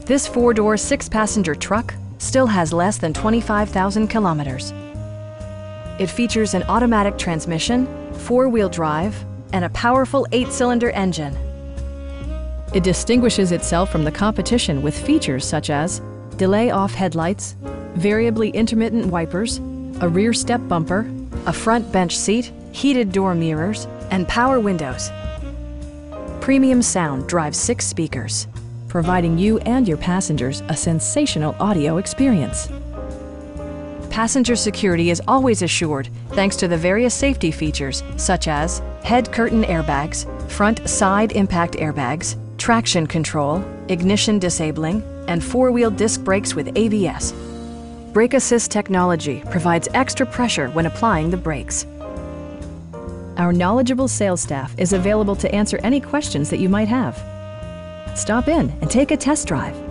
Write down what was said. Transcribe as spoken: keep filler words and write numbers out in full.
This four-door, six-passenger truck still has less than twenty-five thousand kilometers. It features an automatic transmission, four-wheel drive, and a powerful eight-cylinder engine. It distinguishes itself from the competition with features such as delay-off headlights, variably intermittent wipers, a rear step bumper, a front bench seat, heated door mirrors, and power windows. Premium sound drives six speakers, providing you and your passengers a sensational audio experience. Passenger security is always assured thanks to the various safety features such as head curtain airbags, front side impact airbags, traction control, ignition disabling, and four-wheel disc brakes with A B S. Brake Assist technology provides extra pressure when applying the brakes. Our knowledgeable sales staff is available to answer any questions that you might have. Stop in and take a test drive.